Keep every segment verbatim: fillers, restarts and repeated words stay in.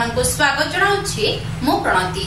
आपनको स्वागत जनाउछि मु प्रणति।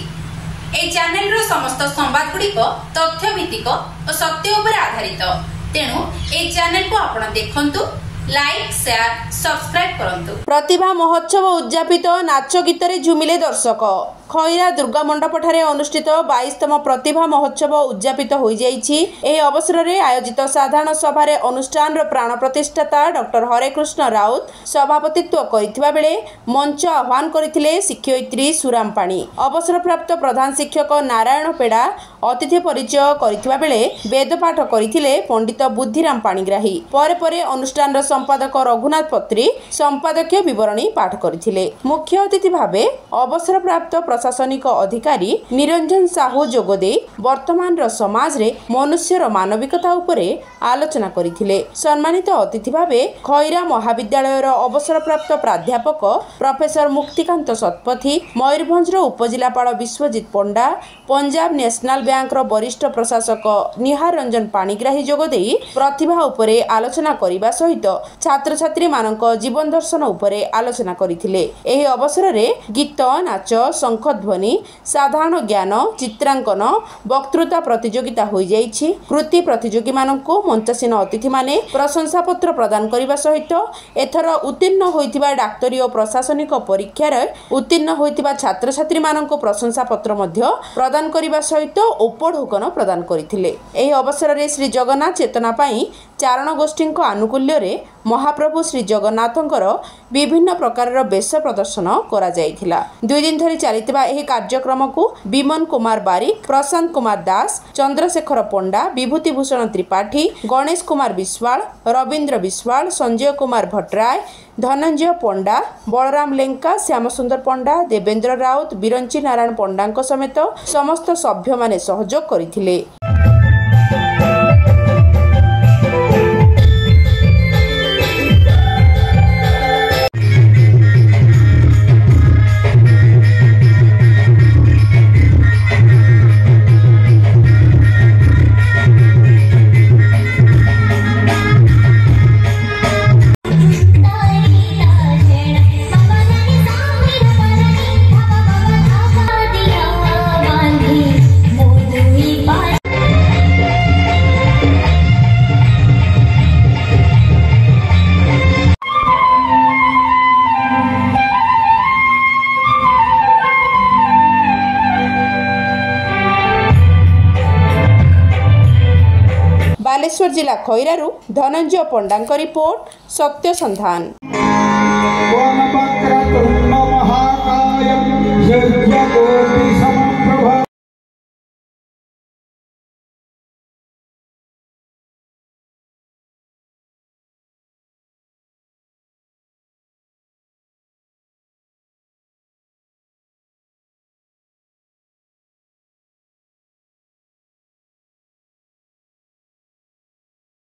ए चैनल रो समस्त संवाद गुड़िक तथ्य भित्तिक और सत्य उपर आधारित, तेणु ए चैनल को आपण देखंतु, लाइक शेयर सब्सक्राइब करंतु। प्रतिभा महोत्सव उद्यापित नाच गीतरे झुमिले दर्शक। खैरा दुर्गा मंडप ठारे अनुष्ठित बाईसतम प्रतिभा महोत्सव उद्यापित हो जाइछि। एही अवसर रे आयोजित साधारण सभा अनुष्ठान प्राण प्रतिष्ठाता डॉक्टर हरेकृष्ण राउत सभापतित्व करथिबा बेले मंच आह्वान करथिले शिक्षयित्री सुराम पाणी। अवसर प्राप्त प्रधान शिक्षक नारायण पेड़ा अतिथि परिचय करथिबा बेले वेदपाठ करथिले पंडित बुद्धिराम पाणीग्राही। परे परे अनुष्ठान संपादक रघुनाथ पत्री संपादकीय विवरणी पाठ करथिले। मुख्य अतिथि भावे अवसर प्राप्त प्रशासनिक अधिकारी निरंजन साहू जोगदे वर्तमान रो समाज रे मनुष्यर मानविकता उपरे आलोचना करिथिले। सम्मानित अतिथि भावे खैरा महाविद्यालय रो अवसर प्राप्त प्राध्यापक प्रोफेसर मुक्तिकांत सतपथी, मयूरभंज रो उपजिलापाल विश्वजित पंडा, पंजाब नेशनल बैंक रो वरिष्ठ प्रशासक निहार रंजन पाणीग्राही जोगदे प्रतिभा उपरे आलोचना करिबा सहित छात्र छात्री मानक जीवन दर्शन उपरे आलोचना करिथिले। एही अवसर रे गीत, नाच, शंखध्वनि, साधारण ज्ञान, चित्रांकन, वक्तृता प्रतियोगिता हो जाइछि। कृति प्रतियोगी मानकु मंचासीन अतिथि माने प्रशंसा पत्र प्रदान करिबा सहित एथर उत्तीर्ण होइतिबा डाक्टरी और प्रशासनिक परीक्षा रे उत्तीर्ण होइतिबा छात्र छात्री मानकु प्रशंसा पत्र मध्य प्रदान करिबा सहित उपढोकन प्रदान करिथिले। एही अवसर रे श्री जगन्नाथ चेतना पाई चारण गोष्ठी आनुकूल्य रे महाप्रभु श्री जगन्नाथंकर विभिन्न प्रकार वेश प्रदर्शन करा जायथिला। दुई दिन धरी चलिथिबा एही कार्यक्रम को विमन कुमार बारिक, प्रशांत कुमार दास, चंद्रशेखर पंडा, विभूति भूषण त्रिपाठी, गणेश कुमार विश्वाल, रविंद्र विश्वाल, संजय कुमार भट्टराय, धनंजय पंडा, बलराम लेंका, श्याम सुंदर पंडा, देवेंद्र राउत, बिरंची नारायण पंडा समेत समस्त सभ्य माने सहयोग करिथिले। बालेश्वर जिला खैरारू धनंजय पंडा रिपोर्ट, सत्य संधान। ओम वक्रतुंड महाकाय यज्ञकोटि